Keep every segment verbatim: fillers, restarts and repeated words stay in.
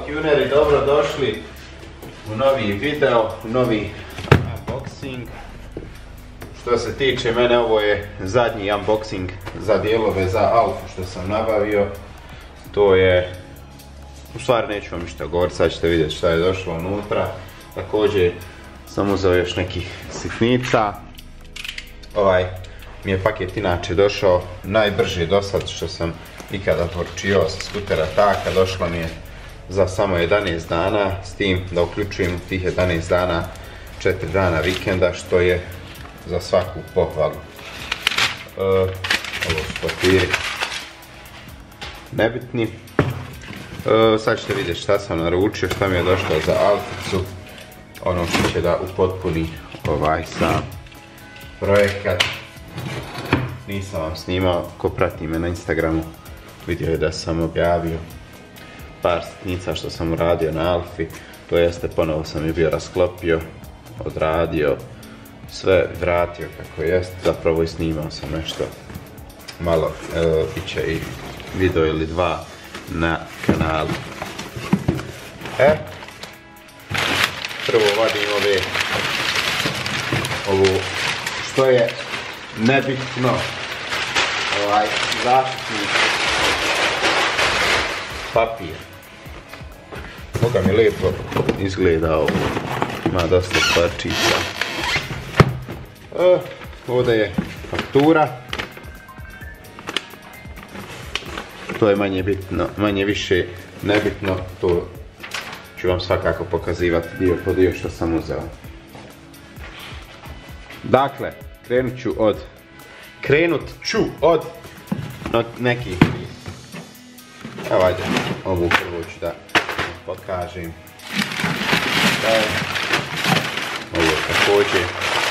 tuneri, dobro došli u novi video, u novi unboxing. Što se tiče mene, ovo je zadnji unboxing za dijelove za Alfu što sam nabavio. To je, u stvari neću vam ništa govoriti, sad ćete vidjeti šta je došlo unutra. Također sam uzeo još nekih sitnica. Ovaj mi je paket inače došao najbrže do sad što sam ikada poručio sa skutera Taka. Došla mi je za samo jedanaest dana, s tim da uključujem tih jedanaest dana četiri dana vikenda, što je za svaku pohvalu. E, ovo su papiri nebitni. E, sad ćete vidjeti šta sam naručio, šta mi je došlo za Alficu, ono što će da upotpuni ovaj sam projekat. Nisam vam snimao, ko prati me na Instagramu vidio je da sam objavio par sitnica što sam uradio na Alfi, to jeste ponovo sam je bio rasklopio, odradio, sve vratio kako jest, zapravo i snimao sam nešto malo, evo, bit će i video ili dva na kanalu. E, prvo vadim ove, ovu, što je nebitno, ovaj zaštitni papir. Boga mi lijepo izgleda ovo, ima dosta parčica. E, ovdje je faktura. To je manje bitno, manje više nebitno, to ću vam svakako pokazivati dio po dio što sam uzeo. Dakle, krenut ću od, krenut ću od no, nekih, evo ajde, ovu prvu ću da pokažem. E, ovo također,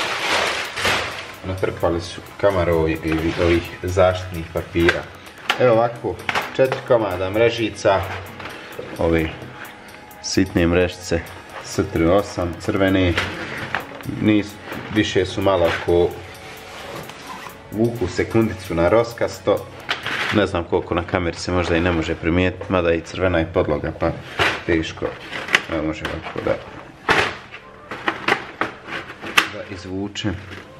natrpali su kamarovi i ovih zaštitnih papira. Evo ovako, četiri komada mrežica, ove sitne mrežice S tri osam, crvene, nis, više su malo ko vuku sekundicu na roskasto, ne znam koliko na kameri se možda i ne može primijetiti, mada i crvena je podloga pa teško, ne može ovako da, da izvučem.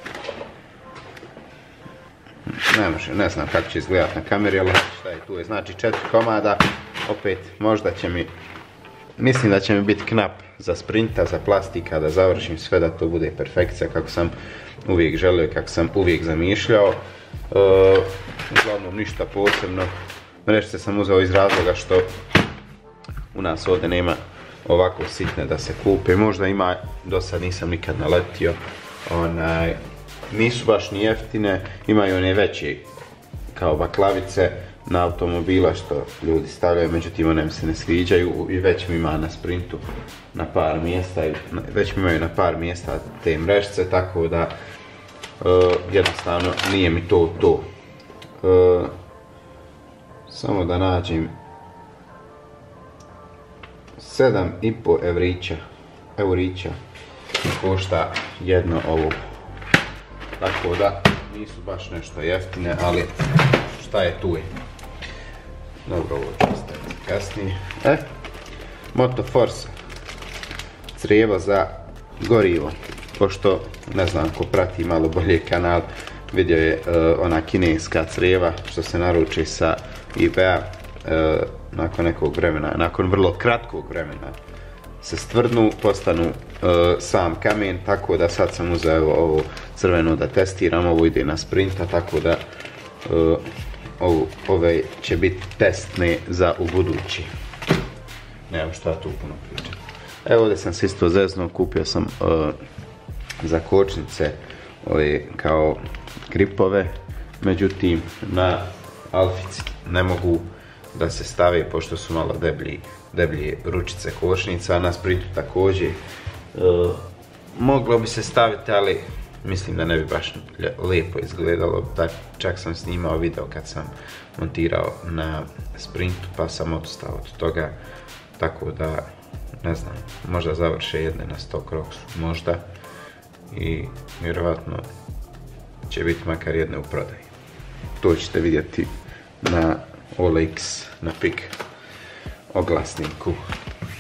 Ne može, ne znam kako će izgledati na kameri, ali šta je tu je, znači četiri komada, opet možda će mi, mislim da će mi biti knap za sprinta, za plastika, da završim sve da to bude perfekcija kako sam uvijek želio, kako sam uvijek zamišljao. E, uglavnom ništa posebno, mrežice sam uzeo iz razloga što u nas ovdje nema ovako sitne da se kupe, možda ima, do sad nisam nikad naletio, onaj, nisu baš ni jeftine, imaju one veće kao baklavice na automobila što ljudi stavljaju, međutim one mi se ne sviđaju i već mi ima na sprintu na par mjesta, već mi imaju na par mjesta te mrežice, tako da uh, jednostavno nije mi to to. Uh, samo da nađem sedam i po evrića, eurića košta jedno ovo. Tako da nisu baš nešto jeftine, ali šta je tu je. Dobro, ovo ću ostaviti kasnije. E, Moto Force crijevo za gorivo. Pošto, ne znam, ko prati malo bolje kanal, vidio je uh, ona kineska crijeva što se naruči sa eBaya, uh, nakon nekog vremena, nakon vrlo kratkog vremena se stvrdnu, postanu uh, sam kamen, tako da sad sam uzeo ovo crveno da testiram, ovo ide na sprinta, tako da uh, ovo, ove će biti testne za ubudući. Nemam šta tu puno pričati. Evo ovdje sam se isto zeznuo, kupio sam uh, za kočnice ove kao gripove, međutim na Alfici ne mogu da se stave pošto su malo deblji, deblje ručice kočnica, a na sprintu također. E, moglo bi se staviti, ali mislim da ne bi baš lijepo izgledalo, tak, čak sam snimao video kad sam montirao na sprintu pa sam odustao od toga, tako da ne znam, možda završe jedne na sto kroksu, možda, i vjerovatno će biti makar jedne u prodaji. To ćete vidjeti na O L X, na Pik oglasniku.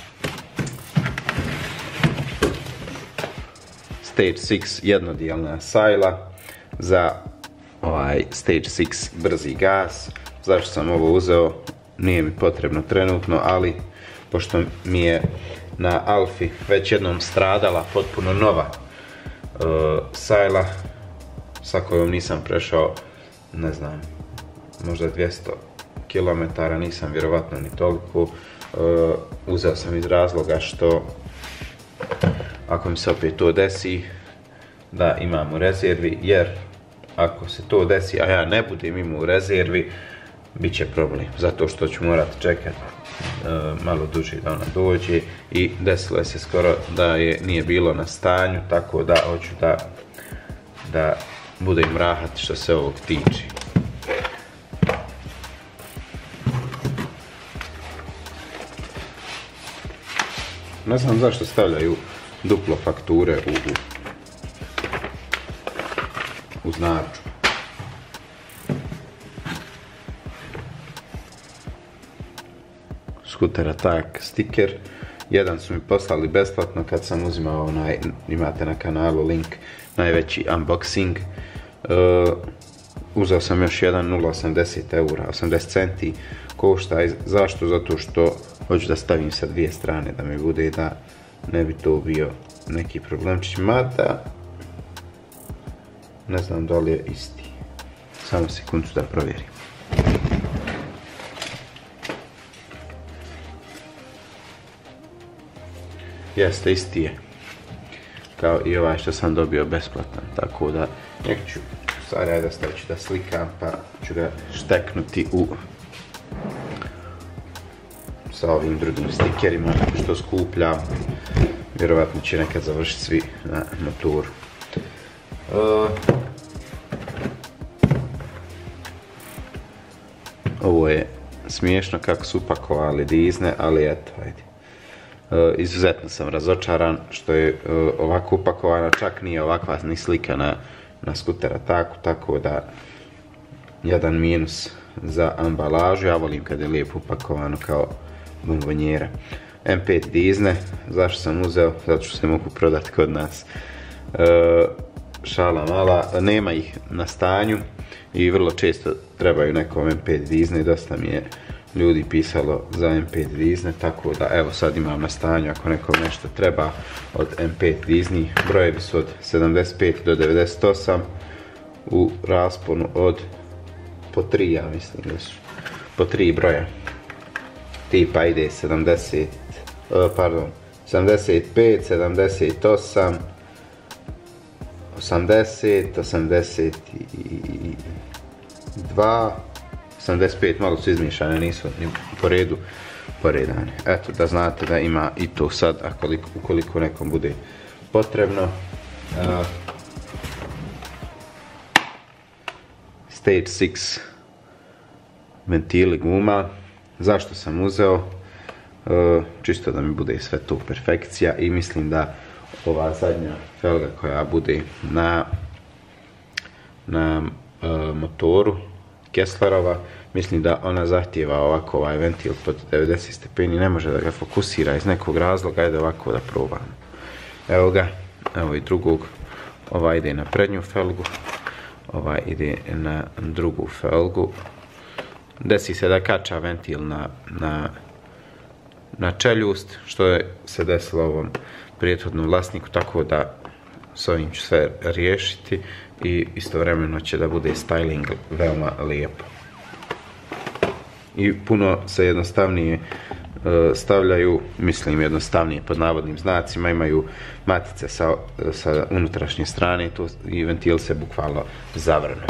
Stage šest jednodijelna sajla za ovaj Stage šest brzi gas. Zašto sam ovo uzeo? Nije mi potrebno trenutno, ali pošto mi je na Alfi već jednom stradala potpuno nova uh, sajla sa kojom nisam prešao, ne znam, možda dvjesto kilometara, nisam vjerovatno ni toliko. Uh, uzeo sam iz razloga što ako mi se opet to desi da imam u rezervi, jer ako se to desi, a ja ne budem imao u rezervi, bit će problem, zato što ću morati čekati uh, malo duže da ona dođe i desilo je se skoro da je nije bilo na stanju, tako da hoću da, da budem rahat što se ovog tiče. Ne znam zašto stavljaju duplo fakture u, u, uz narudžbu. Scooter Attack sticker. Jedan su mi poslali besplatno kad sam uzimao onaj, imate na kanalu link, najveći unboxing. Uh, uzeo sam još jedan nula osamdeset eura, osamdeset centi košta. Zašto? Zato što hoću da stavim sa dvije strane da mi bude, da ne bi to bio neki problemčić, mada ne znam da li je isti. Samo sekundu da provjerim. Jeste, isti je kao i ovaj što sam dobio besplatan, tako da nek ću sad ajde ću da slikam, pa ću ga šteknuti u sa ovim drugim stikerima što skupljam. Vjerovatno će nekad završiti svi na motoru. Uh, ovo je smiješno kako su upakovali dizne, ali eto, ajde. Uh, izuzetno sam razočaran što je uh, ovako upakovana, čak nije ovakva ni slika na, na Scooter Attacku, tako da jedan minus za ambalažu. Ja volim kad je lijepo upakovano kao bombonjera. em pet dizne, zašto sam uzeo? Zato što se mogu prodati kod nas. Uh, šala mala, nema ih na stanju i vrlo često trebaju nekom em pet dizne, dosta mi je ljudi pisalo za em pet dizne, tako da evo sad imam na stanju ako nekom nešto treba od em pet dizni. Brojevi su od sedamdeset pet do devedeset osam u rasponu od po tri, ja mislim da su po tri broja. Tipa ide sedamdeset, pardon, sedamdeset pet, sedamdeset osam, osamdeset, osamdeset dva, osamdeset pet, malo su izmiješane, nisu ni po redu poredane. Eto, da znate da ima i to sad, ukoliko, ukoliko nekom bude potrebno. Uh, Stage šest ventili guma. Zašto sam uzeo? Uh, čisto da mi bude sve to perfekcija i mislim da ova zadnja felga koja bude na, na uh, motoru Kesslerova, mislim da ona zahtijeva ovako ovaj ventil pod devedeset stepeni, ne može da ga fokusira iz nekog razloga, ajde ovako da probamo. Evo ga, evo i drugog, ovaj ide na prednju felgu, ovaj ide na drugu felgu. Desi se da kača ventil na, na, na čeljust, što je se desilo ovom prethodnom vlasniku, tako da s ovim ću sve riješiti i istovremeno će da bude styling veoma lijepo. I puno se jednostavnije uh, stavljaju, mislim jednostavnije pod navodnim znacima, imaju matice sa, sa unutrašnje strane i, to, i ventil se bukvalno zavrne.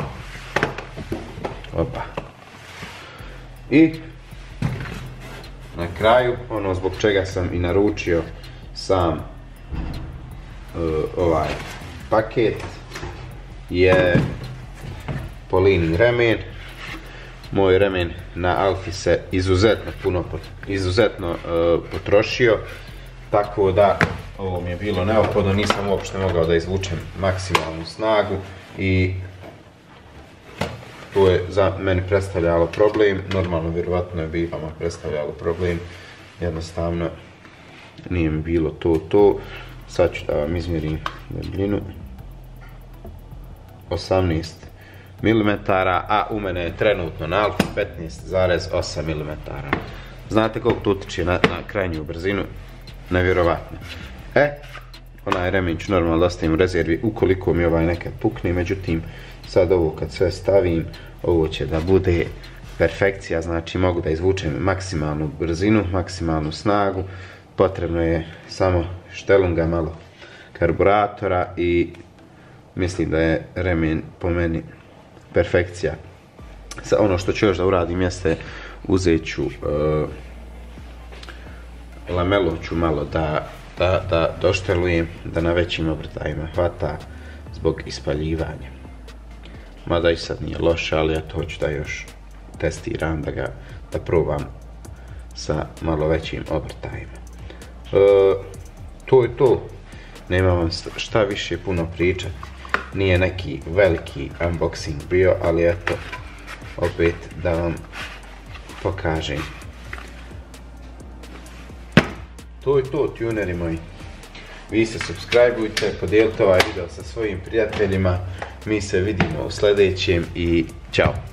Opa. I na kraju, ono zbog čega sam i naručio sam uh, ovaj paket, je Polinin remen. Moj remen na Alfi se izuzetno puno pot, izuzetno uh, potrošio, tako da ovo mi je bilo neophodno, nisam uopšte mogao da izvučem maksimalnu snagu i to je za meni predstavljalo problem. Normalno, vjerovatno je bi vama predstavljalo problem, jednostavno nije mi bilo to to. Sad ću da vam izmjerim debljinu. osamnaest milimetara, a u mene je trenutno na Alfi petnaest zarez osam milimetara. Znate koliko to utiče na, na krajnju brzinu? Nevjerovatno. E, onaj remen ću normalno da ostavim u rezervi ukoliko mi ovaj nekad pukne, međutim, sad ovo kad sve stavim, ovo će da bude perfekcija, znači mogu da izvučem maksimalnu brzinu, maksimalnu snagu, potrebno je samo štelunga, malo karburatora i mislim da je remen po meni perfekcija. Sa ono što ću još da uradim jeste uzet ću uh, lamelu ću malo da, da, da doštelujem, da na većim obrtajima hvata zbog ispaljivanja. Mada i sad nije loše, ali ja to hoću da još testiram, da ga da probam sa malo većim obrtajima. Uh, to je to. Nema vam šta više puno pričati. Nije neki veliki unboxing bio, ali eto, opet da vam pokažem. To je to, tuneri moji. Vi se subscribeujte, podijelite ovaj video sa svojim prijateljima. Mi se vidimo u sljedećem i ćao.